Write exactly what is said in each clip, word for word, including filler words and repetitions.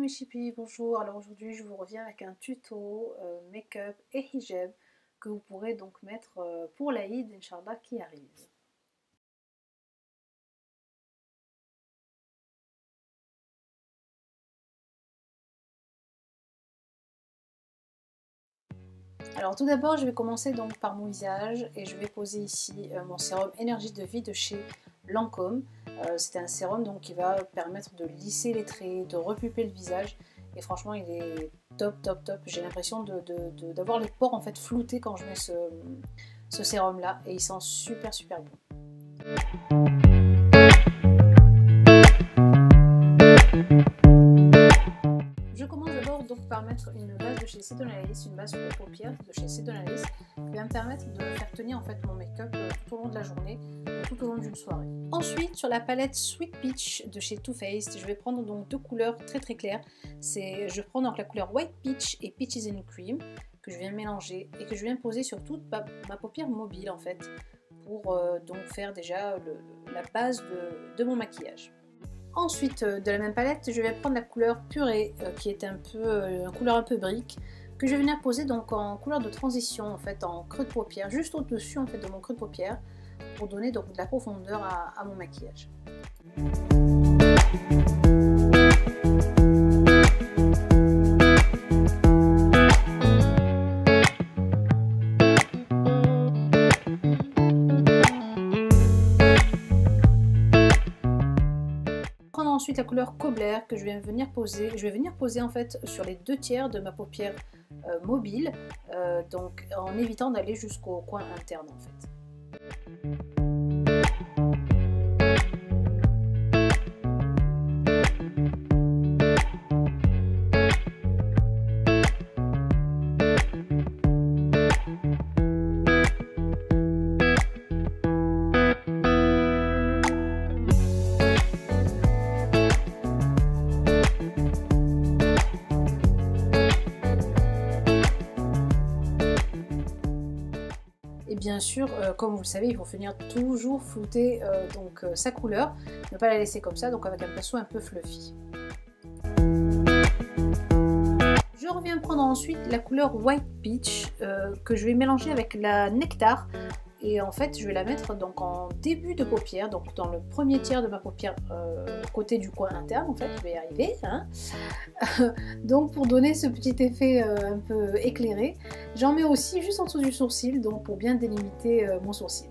mes chippies, bonjour. Alors aujourd'hui je vous reviens avec un tuto euh, make-up et hijab que vous pourrez donc mettre euh, pour l'Aïd, Inch'Allah, qui arrive. Alors tout d'abord je vais commencer donc par mon visage et je vais poser ici euh, mon sérum énergie de vie de chez Lancôme. Euh, c'est un sérum donc qui va permettre de lisser les traits, de repulper le visage et franchement il est top top top. J'ai l'impression de, de, de, d'avoir les pores en fait floutés quand je mets ce, ce sérum là et il sent super super bon. Je commence d'abord donc par mettre une base de chez Sedonalis, une base pour paupières de chez Sedonalis qui va me permettre de faire tenir en fait mon make-up tout au long de la journée, tout au long d'une soirée. Ensuite sur la palette Sweet Peach de chez Too Faced, je vais prendre donc deux couleurs très très claires. C'est, je prends donc la couleur White Peach et Peaches and Cream que je viens mélanger et que je viens poser sur toute ma, ma paupière mobile en fait pour euh, donc faire déjà le, la base de, de mon maquillage. Ensuite, de la même palette, je vais prendre la couleur purée, euh, qui est un peu, euh, une couleur un peu brique, que je vais venir poser donc en couleur de transition, en fait, en creux de paupière, juste au-dessus en fait de mon creux de paupière, pour donner donc de la profondeur à, à mon maquillage. Ensuite la couleur Cobbler que je vais venir poser, je vais venir poser en fait sur les deux tiers de ma paupière euh, mobile, euh, donc en évitant d'aller jusqu'au coin interne en fait. Et bien sûr, euh, comme vous le savez, il faut venir toujours flouter euh, donc, euh, sa couleur, ne pas la laisser comme ça, donc avec un pinceau un peu fluffy. Je reviens prendre ensuite la couleur White Peach euh, que je vais mélanger avec la Nectar. Et en fait, je vais la mettre donc en début de paupière, donc dans le premier tiers de ma paupière, euh, côté du coin interne, en fait, je vais y arriver. Hein. Donc pour donner ce petit effet euh, un peu éclairé, j'en mets aussi juste en dessous du sourcil, donc pour bien délimiter euh, mon sourcil.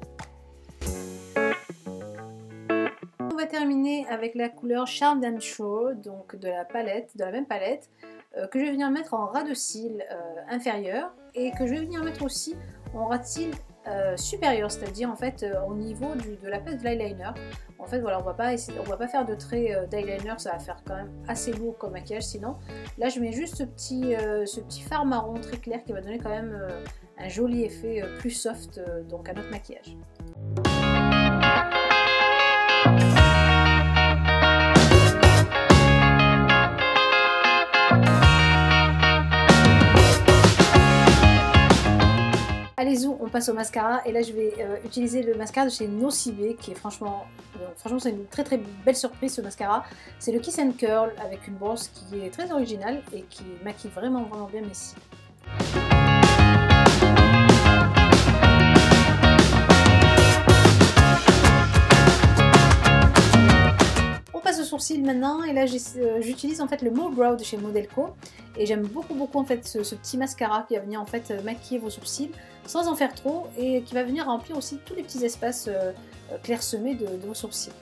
On va terminer avec la couleur Charmed and Show, donc de la palette, de la même palette, euh, que je vais venir mettre en ras de cils euh, inférieur et que je vais venir mettre aussi en ras de cils Euh, supérieur, c'est-à-dire en fait euh, au niveau du, de la base de l'eyeliner. En fait voilà, on va pas essayer, on va pas faire de traits euh, d'eyeliner, ça va faire quand même assez lourd comme maquillage sinon. Là je mets juste ce petit, euh, ce petit fard marron très clair qui va donner quand même euh, un joli effet euh, plus soft euh, donc à notre maquillage. Allez, on passe au mascara et là je vais euh, utiliser le mascara de chez Nocibé qui est franchement, euh, franchement c'est une très très belle surprise ce mascara. C'est le Kiss and Curl avec une brosse qui est très originale et qui maquille vraiment vraiment bien mes cils. Sourcils maintenant et là j'utilise en fait le Mole Brow de chez Modelco et j'aime beaucoup beaucoup en fait ce, ce petit mascara qui va venir en fait maquiller vos sourcils sans en faire trop et qui va venir remplir aussi tous les petits espaces euh, clairsemés de, de vos sourcils.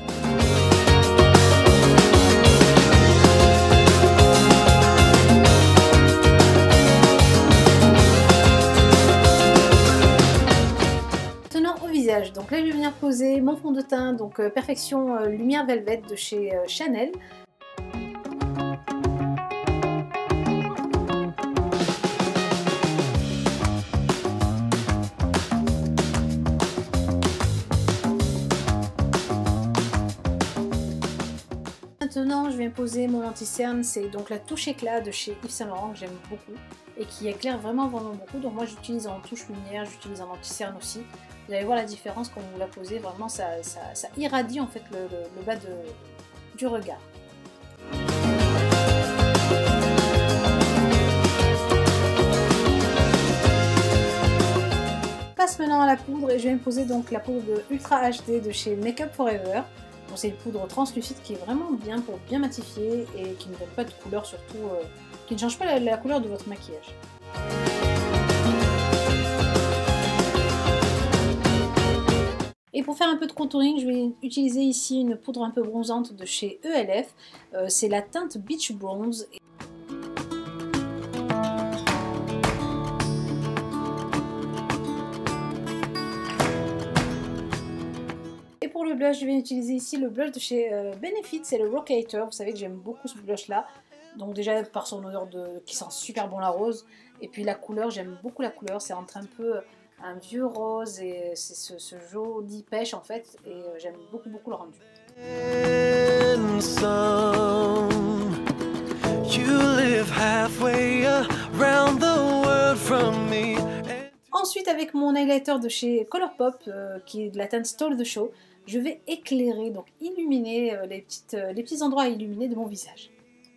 Donc là je vais venir poser mon fond de teint, donc euh, Perfection euh, Lumière Velvet de chez euh, Chanel. Maintenant je viens poser mon anti-cerne, c'est donc la touche éclat de chez Yves Saint Laurent que j'aime beaucoup et qui éclaire vraiment vraiment beaucoup. Donc moi j'utilise en touche lumière, j'utilise en anti-cerne aussi. Vous allez voir la différence quand vous la posez, vraiment ça, ça, ça irradie en fait le, le, le bas de, du regard. passe maintenant à la poudre et je vais me poser donc la poudre de Ultra H D de chez Make Up For Ever. Bon, c'est une poudre translucide qui est vraiment bien pour bien matifier et qui ne donne pas de couleur, surtout euh, qui ne change pas la, la couleur de votre maquillage. Et pour faire un peu de contouring, je vais utiliser ici une poudre un peu bronzante de chez E L F. Euh, c'est la teinte Beach Bronze. Et pour le blush, je vais utiliser ici le blush de chez euh, Benefit, c'est le Rockator. Vous savez que j'aime beaucoup ce blush là. Donc déjà par son odeur de... qui sent super bon la rose. Et puis la couleur, j'aime beaucoup la couleur, c'est entre un peu un vieux rose et c'est ce, ce joli pêche en fait. Et euh, j'aime beaucoup beaucoup le rendu. Ensuite avec mon highlighter de chez Colourpop, euh, qui est de la teinte Stole the Show, je vais éclairer, donc illuminer euh, les, petites, euh, les petits endroits à illuminer de mon visage.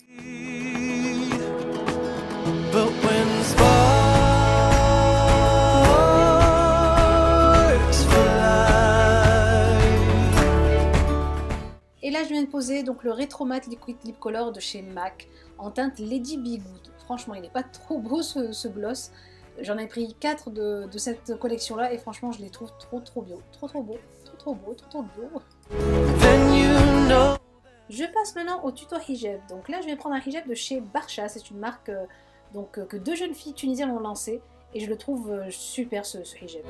Et là je viens de poser donc le Retro Matte Liquid Lip Color de chez MAC en teinte Lady Be Good. Franchement il n'est pas trop beau ce, ce gloss. J'en ai pris quatre de, de cette collection là et franchement je les trouve trop trop beaux. Trop trop beau, trop trop beau, trop trop beau. Je passe maintenant au tuto hijab. Donc là je vais prendre un hijab de chez Barcha, c'est une marque euh, donc, euh, que deux jeunes filles tunisiennes ont lancé et je le trouve euh, super ce, ce hijab.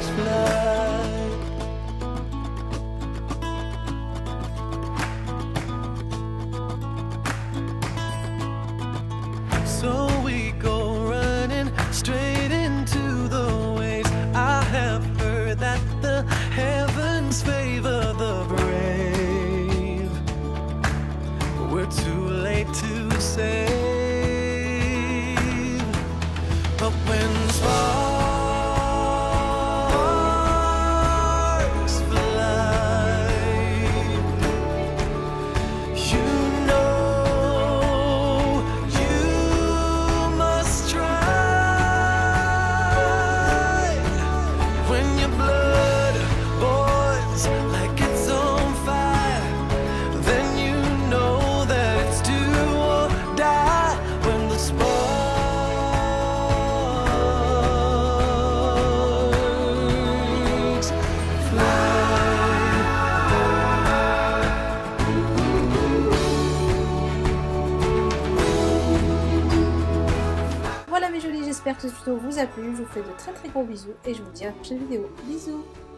So we go running straight into the waves. I have heard that the heavens favor the brave. We're too late to save. But when sparks fly, you know you must try. When your blood boils like it's on fire, then you know that it's do or die. When the sparks Voilà mes jolis, j'espère que ce tuto vous a plu. Je vous fais de très très gros bisous et je vous dis à la prochaine vidéo. Bisous.